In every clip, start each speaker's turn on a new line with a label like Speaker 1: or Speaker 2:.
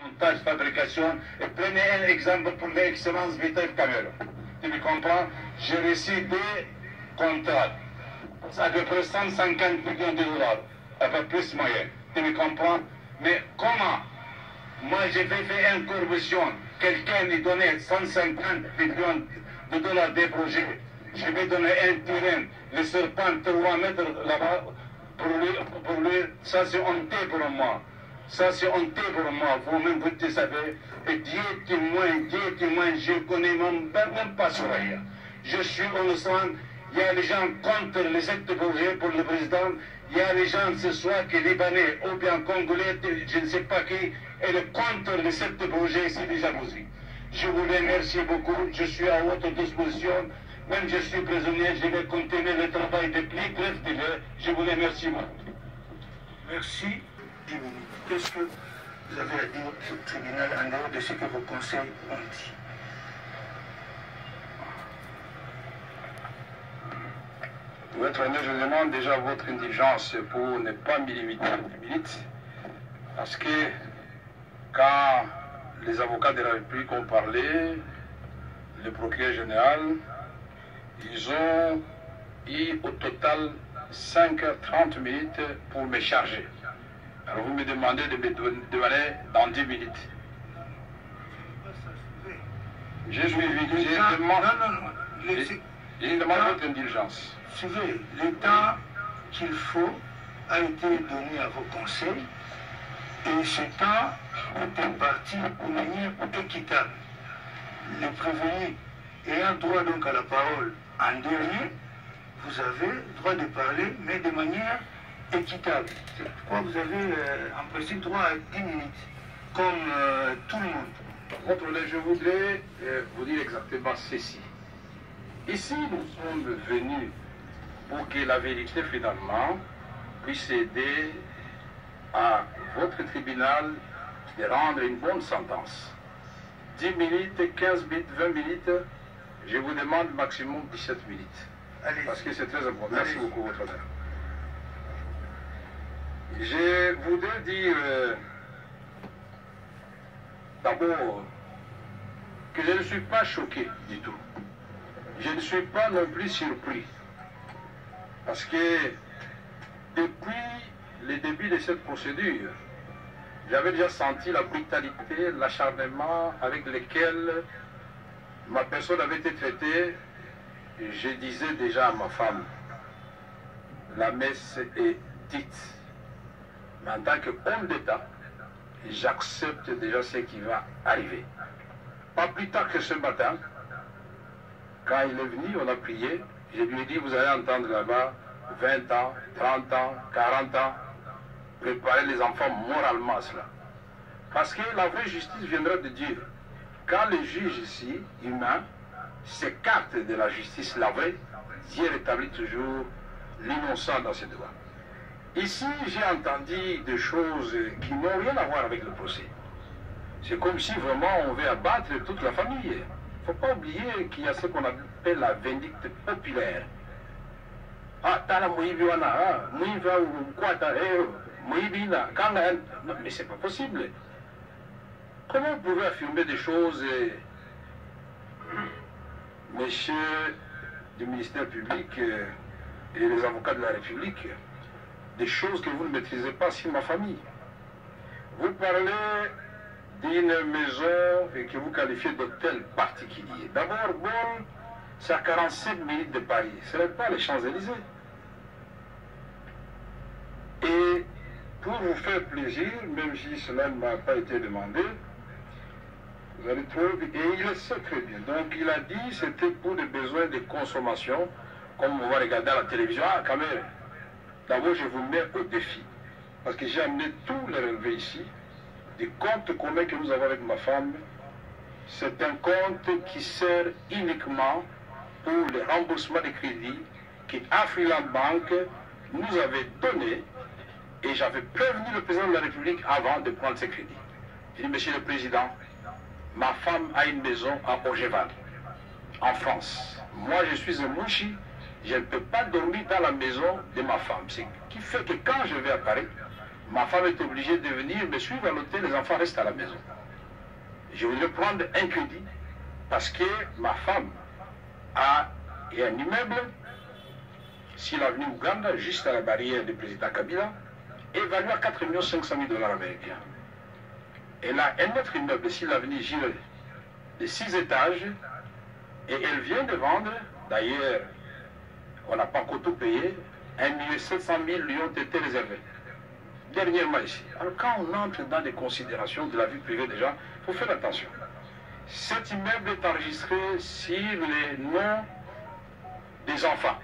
Speaker 1: montage, fabrication, et prenez un exemple pour l'excellence Vital Camero. Tu me comprends? J'ai reçu des contrats, à peu près 150 millions de dollars, un peu plus moyen. Tu me comprends? Mais comment? Moi, j'ai fait une corruption. Quelqu'un lui donnait 150 millions de dollars des projets. Je vais donner un terrain, le serpent 3 mètres là-bas, pour lui, ça c'est honteux pour moi. Ça c'est honteux pour moi. Vous-même, vous savez. Et Dieu témoin, je ne connais même pas Soraya. Je suis innocent. Il y a les gens contre les sectes projets pour le président. Il y a les gens ce soir qui sont libanais ou bien congolais, je ne sais pas qui, et le contre les sectes projets, c'est déjà jalousie. Je vous remercie beaucoup. Je suis à votre disposition. Même je suis prisonnier, je vais continuer le travail de plus bref délai. Je vous remercie beaucoup.
Speaker 2: Merci. Qu'est-ce que vous avez à dire au tribunal en dehors de ce que vos conseils ont dit?
Speaker 3: Votre Honneur, je demande déjà votre indulgence pour ne pas m'illimiter les minutes. Parce que quand les avocats de la République ont parlé, le procureur général, ils ont eu au total 5h30 minutes pour me charger. Alors vous me demandez de me donner dans 10 minutes. J'ai suivi, je demande votre indulgence.
Speaker 2: Suivez, le temps qu'il faut a été donné à vos conseils et ce temps est imparti de manière équitable. Les prévenus ayant droit donc à la parole en dernier, vous avez droit de parler, mais de manière équitable. C'est pourquoi vous avez en principe droit à 10 minutes, comme tout le monde.
Speaker 3: Votre Honneur, je voudrais vous dire exactement ceci. Ici, nous sommes venus pour que la vérité, finalement, puisse aider à votre tribunal de rendre une bonne sentence. 10 minutes, 15 minutes, 20 minutes, je vous demande maximum 17 minutes.
Speaker 2: Allez.
Speaker 3: Parce que c'est très important. Merci beaucoup, votre Honneur. Je voudrais dire d'abord que je ne suis pas choqué du tout. Je ne suis pas non plus surpris. Parce que depuis le début de cette procédure, j'avais déjà senti la brutalité, l'acharnement avec lequel ma personne avait été traitée. Je disais déjà à ma femme, la messe est dite. Mais en tant qu'homme d'État, j'accepte déjà ce qui va arriver. Pas plus tard que ce matin, quand il est venu, on a prié. Je lui ai dit, vous allez entendre là-bas 20 ans, 30 ans, 40 ans. Préparer les enfants moralement à cela. Parce que la vraie justice viendra de Dieu. Quand le juge ici, humain, s'écarte de la justice, la vraie, Dieu rétablit toujours l'innocent dans ses doigts. Ici, j'ai entendu des choses qui n'ont rien à voir avec le procès. C'est comme si vraiment on veut abattre toute la famille. Il ne faut pas oublier qu'il y a ce qu'on appelle la vindicte populaire. Ah, tala muibiwana, muiva ou quoi, muibina, non, mais c'est pas possible. Comment vous pouvez affirmer des choses, messieurs du ministère public et les avocats de la République, des choses que vous ne maîtrisez pas sur ma famille? Vous parlez d'une maison que vous qualifiez d'hôtel particulier. D'abord, bon, c'est à 45 minutes de Paris. Ce n'est pas les Champs-Élysées. Et pour vous faire plaisir, même si cela ne m'a pas été demandé, vous allez trouver, et il le sait très bien. Donc il a dit que c'était pour des besoins de consommation, comme on va regarder à la télévision. Ah, quand même, d'abord je vous mets au défi. Parce que j'ai amené tous les relevés ici, des comptes communs que nous avons avec ma femme. C'est un compte qui sert uniquement pour le remboursement des crédits que Afriland Bank nous avait donné, et j'avais prévenu le président de la République avant de prendre ces crédits. J'ai dit, Monsieur le Président, ma femme a une maison à Orgeval, en France. Moi, je suis un mouchi, je ne peux pas dormir dans la maison de ma femme. Ce qui fait que quand je vais à Paris, ma femme est obligée de venir me suivre à l'hôtel, les enfants restent à la maison. je voudrais prendre un crédit parce que ma femme a un immeuble sur l'avenue Ouganda, juste à la barrière du président Kabila, évalué à 4 500 000 $ américains. Elle a un autre immeuble sur l'avenue Gilles de 6 étages et elle vient de vendre, d'ailleurs, on n'a pas encore tout payé, 1 700 000 lui ont été réservés. Dernièrement ici. Alors quand on entre dans des considérations de la vie privée des gens, il faut faire attention. Cet immeuble est enregistré sur les noms des enfants.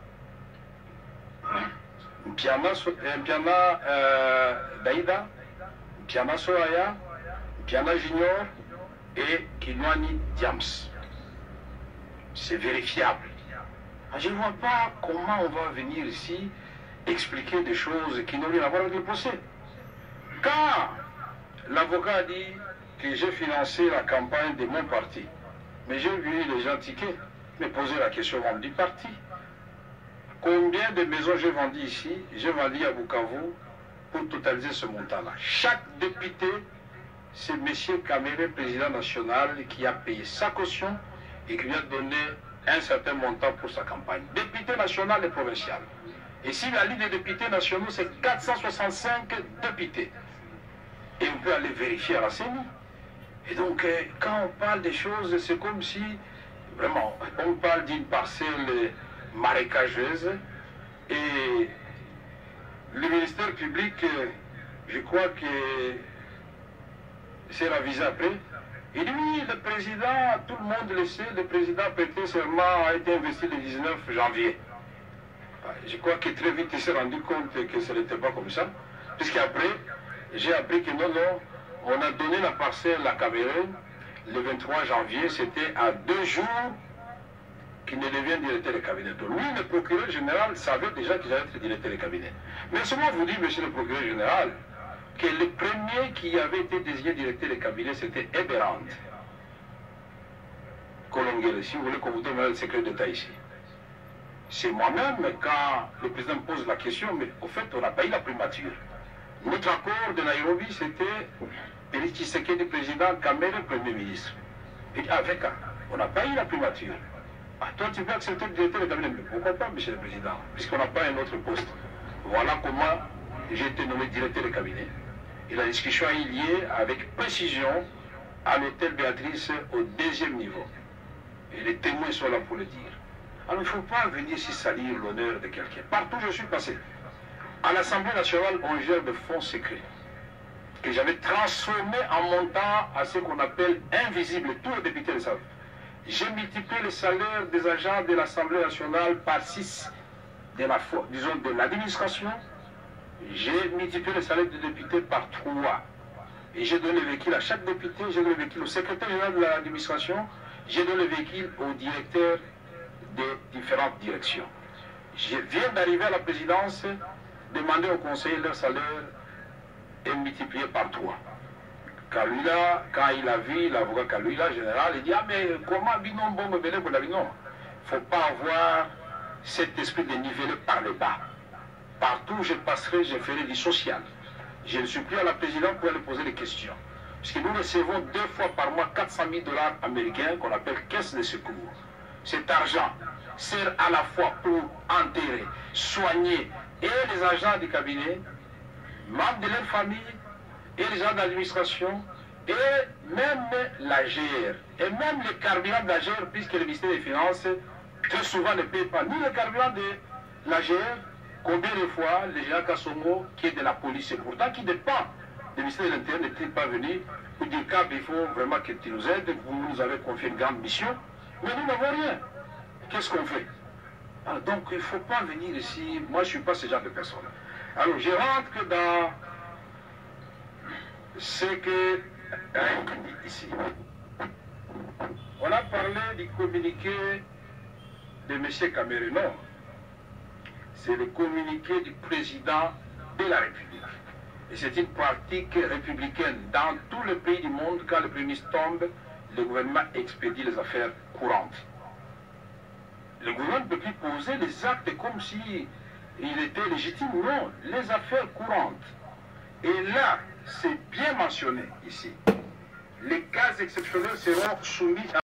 Speaker 3: Mpiana Daïda, Mpiana Soraya, Mpiana Junior et Kinwani Diams. C'est vérifiable. Je ne vois pas comment on va venir ici expliquer des choses qui n'ont rien à voir avec le procès. Quand l'avocat a dit que j'ai financé la campagne de mon parti, mais j'ai vu les gens tiquer, me poser la question du parti. Combien de maisons j'ai vendues ici? J'ai vendu à Bukavu pour totaliser ce montant-là. Chaque député, c'est M. Kamere, président national, qui a payé sa caution et qui lui a donné un certain montant pour sa campagne. Député national et provincial. Et si la liste des députés nationaux, c'est 465 députés. Et on peut aller vérifier à la CENI. Et donc, quand on parle des choses, c'est comme si, vraiment, on parle d'une parcelle marécageuse et le ministère public, je crois que c'est ravisé après. Il dit oui, le président, tout le monde le sait, le président prêté serment a été investi le 19 janvier. Je crois que très vite il s'est rendu compte que ce n'était pas comme ça. Puisqu'après, j'ai appris que non, on a donné la parcelle à Cameroun le 23 janvier, c'était à 2 jours qu'il ne devient directeur de cabinet. Donc lui, le procureur général, savait déjà qu'il allait être directeur de cabinet. Mais seulement vous dites, monsieur le procureur général, que le premier qui avait été désigné directeur de cabinet, c'était Eberand Kolongele. Si vous voulez qu'on vous donne le secret d'État ici. C'est moi-même, quand le président me pose la question, mais au fait, on n'a pas eu la primature. Notre accord de Nairobi, c'était Félix Tshisekedi, président, Kamere, premier ministre. Et avec, on n'a pas eu la primature. Ah, toi, tu veux accepter le directeur de cabinet? Mais pourquoi pas, monsieur le président, puisqu'on n'a pas un autre poste. Voilà comment j'ai été nommé directeur de cabinet. Et la discussion a eu lieu avec précision à l'hôtel Béatrice au 2e niveau. Et les témoins sont là pour le dire. Alors il ne faut pas venir ici salir l'honneur de quelqu'un. Partout où je suis passé. À l'Assemblée nationale, on gère de fonds secrets que j'avais transformé en montant à ce qu'on appelle invisible. Tous les députés le savent. J'ai multiplié le salaire des agents de l'Assemblée nationale par 6 de la fois, disons de l'administration. J'ai multiplié le salaire des députés par 3. Et j'ai donné le véhicule à chaque député, j'ai donné le véhicule au secrétaire général de l'administration, j'ai donné le véhicule au directeur des différentes directions. Je viens d'arriver à la présidence, demander aux conseillers leur salaire est multiplié par 3. Kalula, quand il a vu l'avocat Kalula, général, il dit ah mais comment binon bon me belé pour la binon? Il ne faut pas avoir cet esprit de niveler par le bas. Partout où je passerai, je ferai du social. Je ne suis plus à la présidence pour aller poser des questions. Parce que nous recevons 2 fois par mois 400 000 $ américains qu'on appelle caisse de secours. Cet argent sert à la fois pour enterrer, soigner et les agents du cabinet, membres de leur famille, et les gens d'administration, et même la GR, et même le carburant de la GR, puisque le ministère des Finances, très souvent ne paye pas ni le carburant de la GR. Combien de fois le général Kassomo, qui est de la police, et pourtant qui dépend du ministère de l'Intérieur, n'est-il pas venu pour dire qu'il faut vraiment que tu nous aides, vous nous avez confié une grande mission, mais nous n'avons rien. Qu'est-ce qu'on fait? Alors, donc il ne faut pas venir ici, moi je ne suis pas ce genre de personne. Alors je rentre dans ce que ici. On a parlé du communiqué de M. Kamere. Non. C'est le communiqué du président de la République. Et c'est une pratique républicaine. Dans tous les pays du monde, quand le Premier ministre tombe, le gouvernement expédie les affaires courantes. Le gouvernement ne peut plus poser les actes comme si il était légitime. Non, les affaires courantes. Et là, c'est bien mentionné ici. Les cas exceptionnels seront soumis à